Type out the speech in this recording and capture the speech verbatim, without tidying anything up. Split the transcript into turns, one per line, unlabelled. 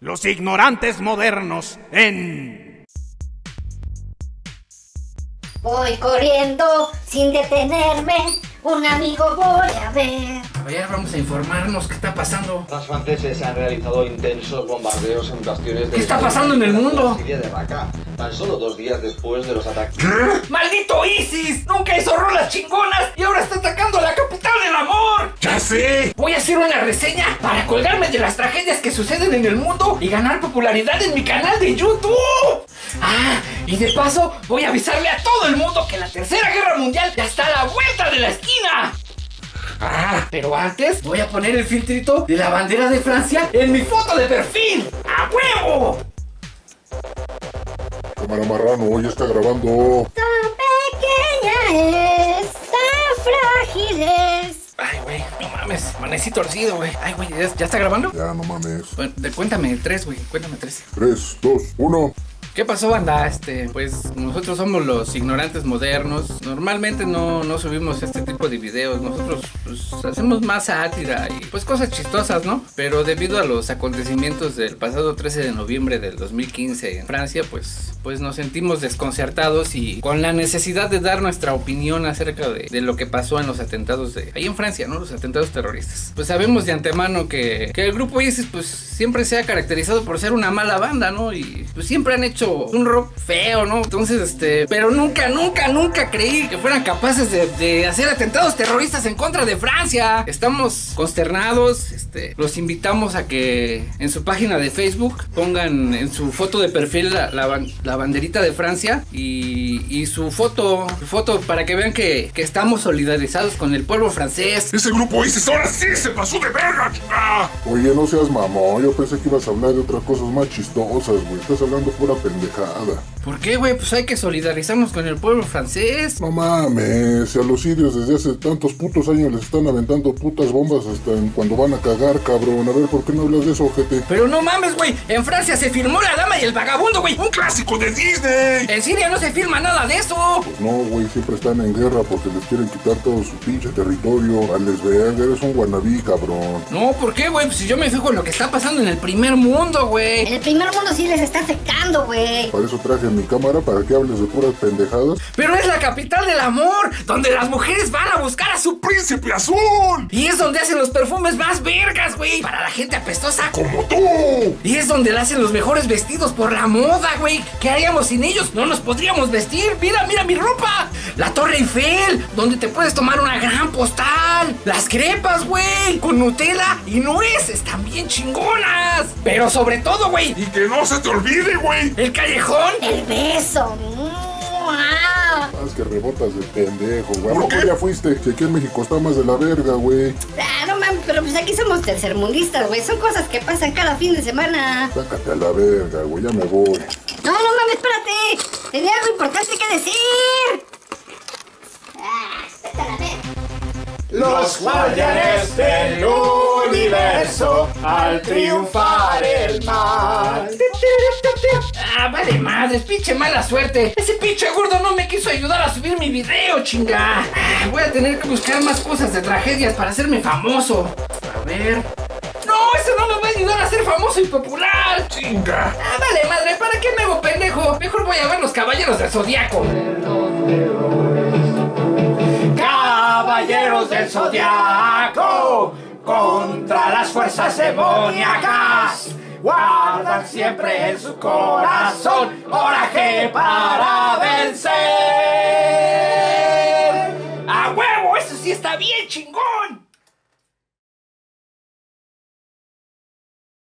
Los ignorantes modernos en...
Voy corriendo sin detenerme, un amigo voy a ver.
A ver, vamos a informarnos qué está pasando.
Los franceses han realizado intensos bombardeos en bastiones de...
¿Qué está pasando en el mundo?
Siria de Raqqa, tan solo dos días después de los ataques.
¿Qué? ¡Maldito ISIS! ¡Nunca hizo rolas chingonas y ahora está atacando a la capital del amor!
¡Ya sé!
Voy a hacer una reseña para colgarme de las tragedias que suceden en el mundo y ganar popularidad en mi canal de YouTube. Ah, y de paso voy a avisarle a todo el mundo que la tercera guerra mundial ya está a la vuelta de la esquina. Ah, pero antes voy a poner el filtrito de la bandera de Francia en mi foto de perfil. ¡A huevo!
Cámara marrano, hoy está grabando.
Tan pequeña es, tan frágil es.
Ay, güey, no mames, amanecí torcido, güey. Ay, güey, ¿ya, ¿ya está grabando?
Ya, no mames.
Bueno, de, cuéntame tres, güey, cuéntame tres.
Tres, dos, uno.
¿Qué pasó, banda? Este, pues nosotros somos los ignorantes modernos. Normalmente no, no subimos este tipo de videos. Nosotros pues, hacemos más sátira y pues cosas chistosas, ¿no? Pero debido a los acontecimientos del pasado trece de noviembre del dos mil quince en Francia, pues, pues nos sentimos desconcertados y con la necesidad de dar nuestra opinión acerca de, de lo que pasó en los atentados de ahí en Francia, ¿no? Los atentados terroristas. Pues sabemos de antemano que, que el grupo ISIS pues siempre se ha caracterizado por ser una mala banda, ¿no? Y pues siempre han hecho un rock feo, ¿no? Entonces, este, pero nunca, nunca, nunca creí que fueran capaces de, de hacer atentados terroristas en contra de Francia. Estamos consternados, este, los invitamos a que en su página de Facebook pongan en su foto de perfil la, la, la banderita de Francia y, y su foto, su foto para que vean que, que estamos solidarizados con el pueblo francés.
Ese grupo ISIS ahora sí se pasó de verga, chica.
Oye, no seas mamón, yo pensé que ibas a hablar de otras cosas más chistosas, güey. Estás hablando pura pendejada.
¿Por qué, güey? Pues hay que solidarizarnos con el pueblo francés.
No mames, si a los sirios desde hace tantos putos años les están aventando putas bombas hasta en cuando van a cagar, cabrón. A ver, ¿por qué no hablas de eso, ojete?
Pero no mames, güey. En Francia se firmó La Dama y el Vagabundo, güey.
¡Un clásico de Disney!
En Siria no se firma nada de eso.
Pues no, güey, siempre están en guerra porque les quieren quitar todo su pinche territorio. A les vean, eres un guanabí, cabrón.
No, ¿por qué, güey? Pues si yo me fijo en lo que está pasando en el primer mundo, güey.
En el primer mundo sí les está afectando, güey.
Para eso traje mi cámara, para que hables de puras pendejadas.
Pero es la capital del amor, donde las mujeres van a buscar a su
príncipe azul.
Y es donde hacen los perfumes más vergas, güey, para la gente apestosa
como tú.
Y es donde le hacen los mejores vestidos por la moda, güey. ¿Qué haríamos sin ellos? No nos podríamos vestir. Mira, mira mi ropa. La Torre Eiffel, donde te puedes tomar una gran postal. Las crepas, güey, con Nutella y nueces, también chingonas. Pero sobre todo, güey,
y que no se te olvide, güey,
el callejón.
El beso.
Ah, es que rebotas de pendejo, güey. ¿A poco ya fuiste? Si aquí en México está más de la verga, güey.
Ah, no mames, pero pues aquí somos tercermundistas, güey. Son cosas que pasan cada fin de semana.
Sácate a la verga, güey, ya me voy.
No, no mames, espérate. Tenía algo importante que decir. Ah, vete a la verga.
Los guardianes del universo al triunfar el mal.
Ah, vale madres, pinche mala suerte. Ese pinche gordo no me quiso ayudar a subir mi video, chinga. Ah, voy a tener que buscar más cosas de tragedias para hacerme famoso. A ver. No, eso no me va a ayudar a ser famoso y popular.
Chinga.
Ah, vale madre, ¿para qué me hago pendejo? Mejor voy a ver los Caballeros del Zodiaco.
Caballeros del Zodiaco, contra las fuerzas demoníacas, guardan siempre en su corazón coraje para vencer.
¡A huevo! ¡Eso sí está bien chingón!